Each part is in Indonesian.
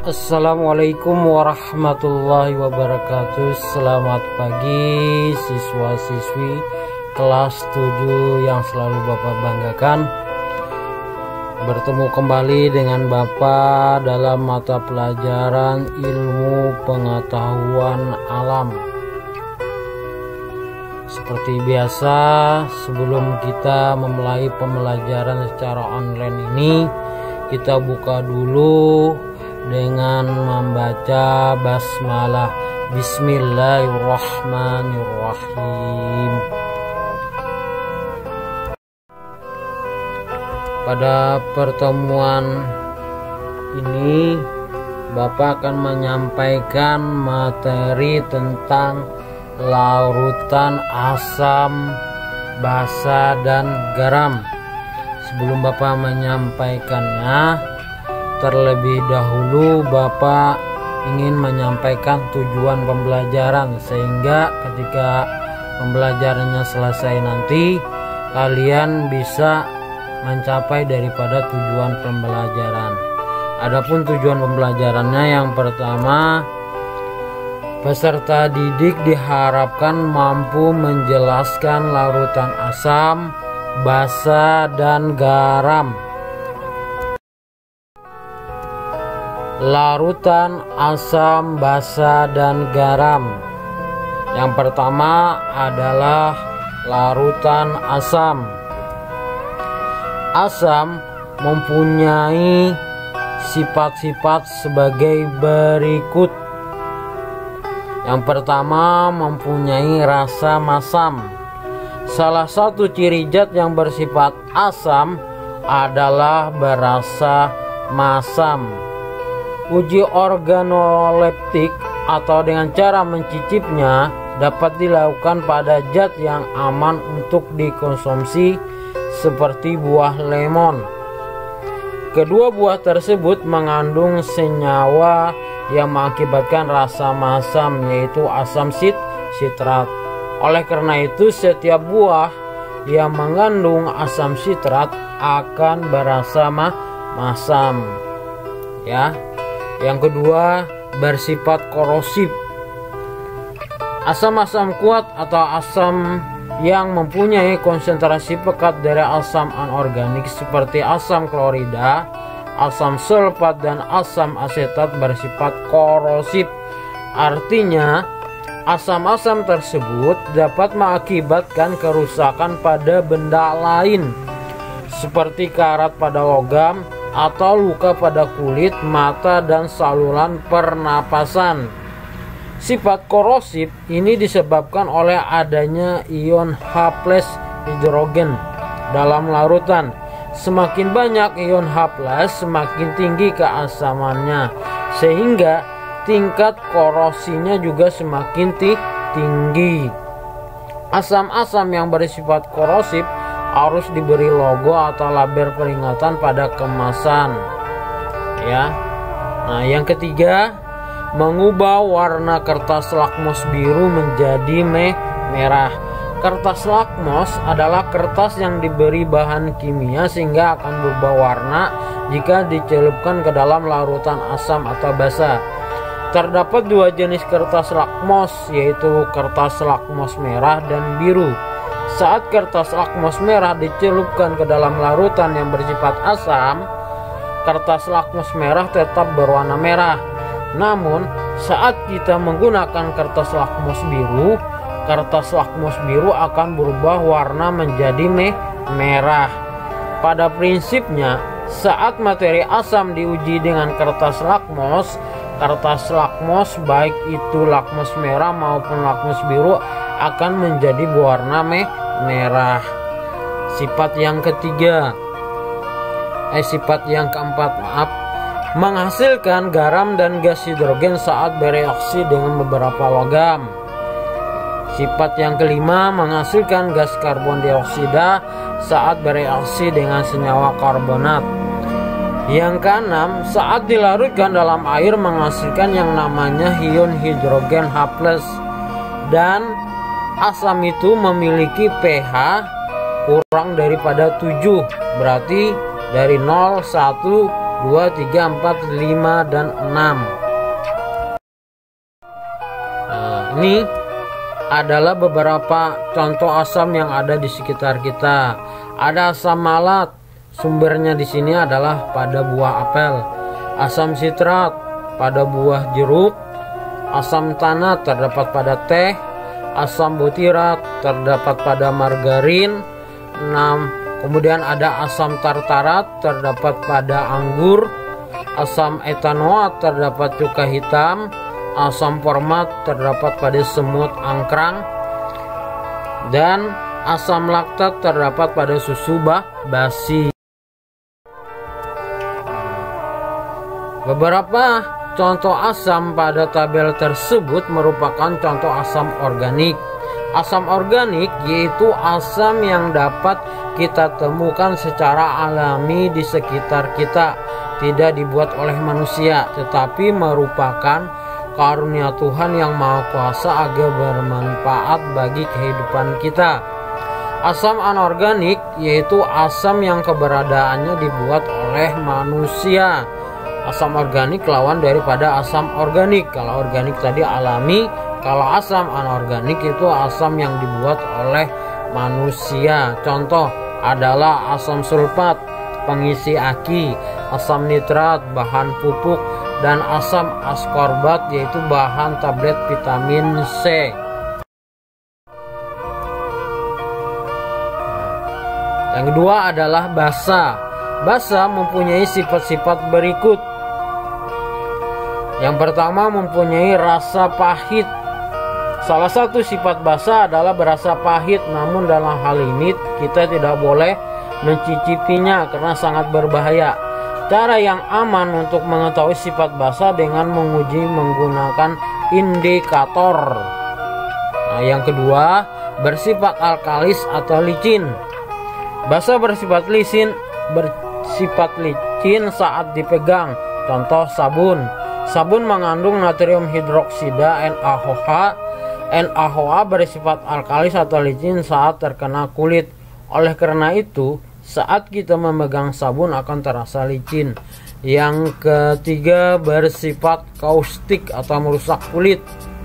Assalamualaikum warahmatullahi wabarakatuh. Selamat pagi siswa-siswi kelas 7 yang selalu Bapak banggakan. Bertemu kembali dengan Bapak dalam mata pelajaran ilmu pengetahuan alam. Seperti biasa, sebelum kita memulai pembelajaran secara online ini, kita buka dulu dengan membaca basmalah. Bismillahirrahmanirrahim. Pada pertemuan ini Bapak akan menyampaikan materi tentang larutan asam, basa, dan garam. Sebelum Bapak menyampaikannya, terlebih dahulu Bapak ingin menyampaikan tujuan pembelajaran, sehingga ketika pembelajarannya selesai nanti kalian bisa mencapai daripada tujuan pembelajaran. Adapun tujuan pembelajarannya, yang pertama, peserta didik diharapkan mampu menjelaskan larutan asam, basa, dan garam. Larutan asam, basa, dan garam. Yang pertama adalah larutan asam. Asam mempunyai sifat-sifat sebagai berikut. Yang pertama, mempunyai rasa masam. Salah satu ciri zat yang bersifat asam adalah berasa masam. Uji organoleptik atau dengan cara mencicipnya dapat dilakukan pada zat yang aman untuk dikonsumsi seperti buah lemon. Kedua buah tersebut mengandung senyawa yang mengakibatkan rasa masam, yaitu asam sitrat. Oleh karena itu, setiap buah yang mengandung asam sitrat akan berasa masam. Ya. Yang kedua, bersifat korosif. Asam-asam kuat atau asam yang mempunyai konsentrasi pekat dari asam anorganik seperti asam klorida, asam sulfat, dan asam asetat bersifat korosif. Artinya, asam-asam tersebut dapat mengakibatkan kerusakan pada benda lain seperti karat pada logam atau luka pada kulit, mata, dan saluran pernapasan. Sifat korosif ini disebabkan oleh adanya ion H+ hidrogen dalam larutan. Semakin banyak ion H+, semakin tinggi keasamannya, sehingga tingkat korosinya juga semakin tinggi. Asam-asam yang bersifat korosif harus diberi logo atau label peringatan pada kemasan. Ya. Nah, yang ketiga, mengubah warna kertas lakmus biru menjadi merah. Kertas lakmus adalah kertas yang diberi bahan kimia sehingga akan berubah warna jika dicelupkan ke dalam larutan asam atau basa. Terdapat dua jenis kertas lakmus, yaitu kertas lakmus merah dan biru. Saat kertas lakmus merah dicelupkan ke dalam larutan yang bersifat asam, kertas lakmus merah tetap berwarna merah. Namun, saat kita menggunakan kertas lakmus biru akan berubah warna menjadi merah. Pada prinsipnya, saat materi asam diuji dengan kertas lakmus baik itu lakmus merah maupun lakmus biru akan menjadi berwarna merah. Sifat yang keempat, menghasilkan garam dan gas hidrogen saat bereaksi dengan beberapa logam. Sifat yang kelima, menghasilkan gas karbon dioksida saat bereaksi dengan senyawa karbonat. Yang keenam, saat dilarutkan dalam air menghasilkan yang namanya ion hidrogen H+, dan asam itu memiliki pH kurang daripada 7, berarti dari 0, 1, 2, 3, 4, 5, dan 6. Nah, ini adalah beberapa contoh asam yang ada di sekitar kita. Ada asam malat, sumbernya di sini adalah pada buah apel. Asam sitrat pada buah jeruk. Asam tanat terdapat pada teh. Asam butirat terdapat pada margarin. 6. Kemudian ada asam tartarat terdapat pada anggur. Asam etanoat terdapat cuka hitam. Asam format terdapat pada semut angkrang. Dan asam laktat terdapat pada susu basi. Beberapa contoh asam pada tabel tersebut merupakan contoh asam organik. Asam organik yaitu asam yang dapat kita temukan secara alami di sekitar kita, tidak dibuat oleh manusia, tetapi merupakan karunia Tuhan yang Maha Kuasa agar bermanfaat bagi kehidupan kita. Asam anorganik yaitu asam yang keberadaannya dibuat oleh manusia. Asam organik lawan daripada asam organik. Kalau organik tadi alami, kalau asam anorganik itu asam yang dibuat oleh manusia. Contoh adalah asam sulfat, pengisi aki, asam nitrat, bahan pupuk, dan asam askorbat yaitu bahan tablet vitamin C. Yang kedua adalah basa. Basa mempunyai sifat-sifat berikut. Yang pertama mempunyai rasa pahit. Salah satu sifat basa adalah berasa pahit, namun dalam hal ini kita tidak boleh mencicipinya karena sangat berbahaya. Cara yang aman untuk mengetahui sifat basa dengan menguji menggunakan indikator. Nah, yang kedua, bersifat alkalis atau licin. Basa bersifat licin saat dipegang. Contoh sabun. Sabun mengandung natrium hidroksida NaOH. NaOH bersifat alkalis atau licin saat terkena kulit. Oleh karena itu, saat kita memegang sabun akan terasa licin. Yang ketiga, bersifat kaustik atau merusak kulit.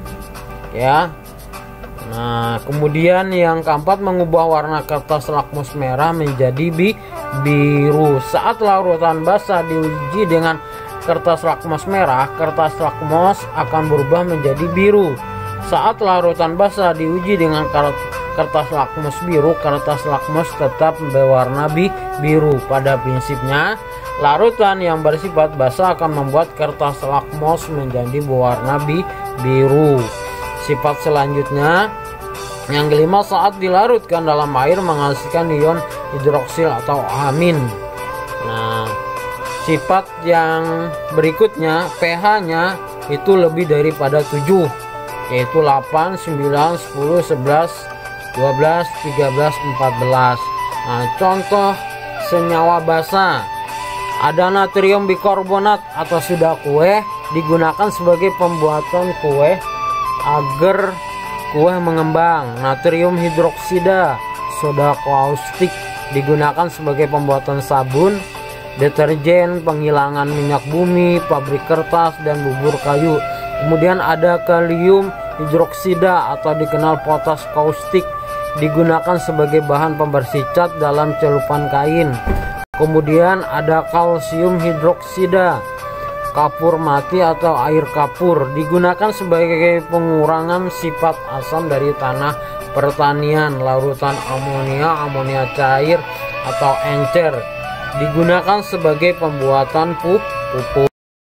Ya. Nah, kemudian yang keempat, mengubah warna kertas lakmus merah menjadi biru. Saat larutan basa diuji dengan kertas lakmus merah, kertas lakmus akan berubah menjadi biru. Saat larutan basa diuji dengan kertas lakmus biru, kertas lakmus tetap berwarna biru. Pada prinsipnya, larutan yang bersifat basa akan membuat kertas lakmus menjadi berwarna biru. Sifat selanjutnya, yang kelima, saat dilarutkan dalam air menghasilkan ion hidroksil atau amin. Nah, sifat yang berikutnya, pH-nya itu lebih daripada 7, yaitu 8, 9, 10, 11, 12, 13, 14. Nah, contoh senyawa basa. Ada natrium bikarbonat atau soda kue digunakan sebagai pembuatan kue agar kue mengembang. Natrium hidroksida, soda kaustik digunakan sebagai pembuatan sabun, deterjen, penghilangan minyak bumi, pabrik kertas, dan bubur kayu. Kemudian ada kalium hidroksida atau dikenal potas kaustik, digunakan sebagai bahan pembersih cat dalam celupan kain. Kemudian ada kalsium hidroksida, kapur mati atau air kapur, digunakan sebagai pengurangan sifat asam dari tanah pertanian. Larutan amonia, amonia cair atau encer, digunakan sebagai pembuatan pupuk.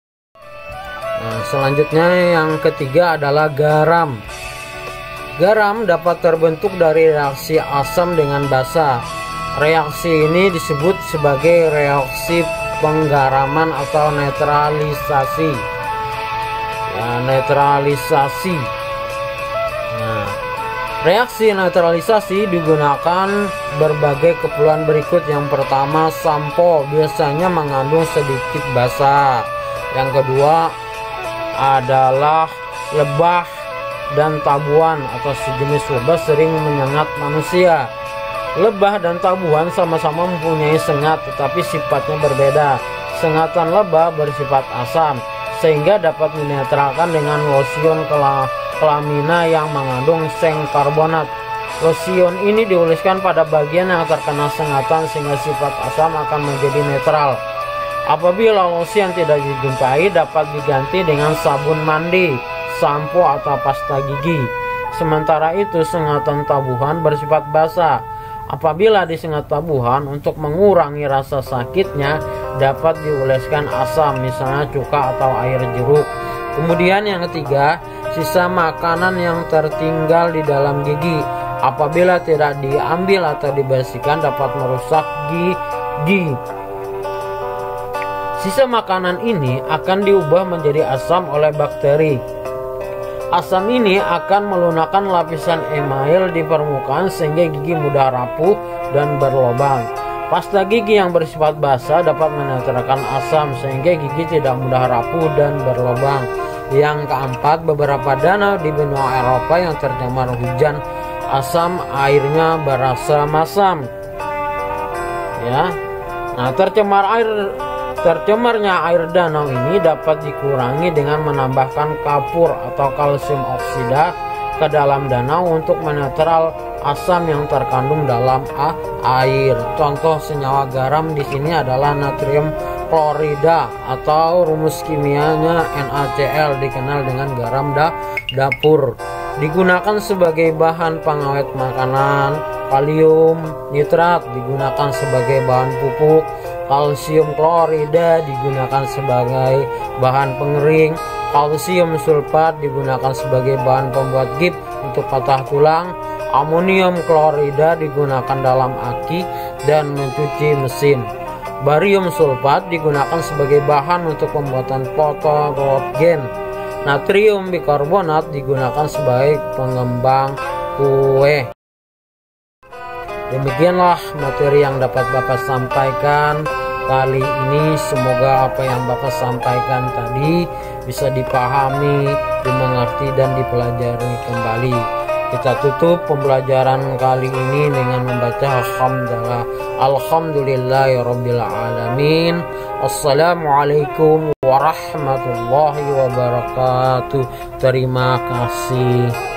Nah, selanjutnya yang ketiga adalah garam. Garam dapat terbentuk dari reaksi asam dengan basa. Reaksi ini disebut sebagai reaksi penggaraman atau netralisasi. Ya, netralisasi. Nah, reaksi netralisasi digunakan berbagai keperluan berikut. Yang pertama, sampo biasanya mengandung sedikit basa. Yang kedua adalah lebah dan tabuan atau sejenis lebah sering menyengat manusia. Lebah dan tabuan sama-sama mempunyai sengat, tetapi sifatnya berbeda. Sengatan lebah bersifat asam sehingga dapat dinetralkan dengan lotion kelamina yang mengandung seng karbonat. Lotion ini dioleskan pada bagian yang terkena sengatan sehingga sifat asam akan menjadi netral. Apabila lotion tidak dijumpai, dapat diganti dengan sabun mandi, sampo atau pasta gigi. Sementara itu sengatan tabuhan bersifat basah. Apabila disengat tabuhan, untuk mengurangi rasa sakitnya dapat dioleskan asam, misalnya cuka atau air jeruk. Kemudian yang ketiga, sisa makanan yang tertinggal di dalam gigi. Apabila tidak diambil atau dibersihkan dapat merusak gigi. Sisa makanan ini akan diubah menjadi asam oleh bakteri. Asam ini akan melunakkan lapisan email di permukaan sehingga gigi mudah rapuh dan berlubang. Pasta gigi yang bersifat basah dapat menetralkan asam sehingga gigi tidak mudah rapuh dan berlubang. Yang keempat, beberapa danau di benua Eropa yang tercemar hujan asam airnya berasa masam. Ya. Nah, tercemarnya air danau ini dapat dikurangi dengan menambahkan kapur atau kalsium oksida ke dalam danau untuk menetral asam yang terkandung dalam air. Contoh senyawa garam di sini adalah natrium klorida atau rumus kimianya NaCl, dikenal dengan garam dapur. Digunakan sebagai bahan pengawet makanan. Kalium nitrat digunakan sebagai bahan pupuk. Kalsium klorida digunakan sebagai bahan pengering. Kalsium sulfat digunakan sebagai bahan pembuat gips untuk patah tulang. Amonium klorida digunakan dalam aki dan mencuci mesin. Barium sulfat digunakan sebagai bahan untuk pembuatan fotokolagen. Natrium bikarbonat digunakan sebagai pengembang kue. Demikianlah materi yang dapat Bapak sampaikan kali ini. Semoga apa yang Bapak sampaikan tadi bisa dipahami, dimengerti, dan dipelajari kembali. Kita tutup pembelajaran kali ini dengan membaca Alhamdulillahirabbil alamin. Assalamualaikum warahmatullahi wabarakatuh. Terima kasih.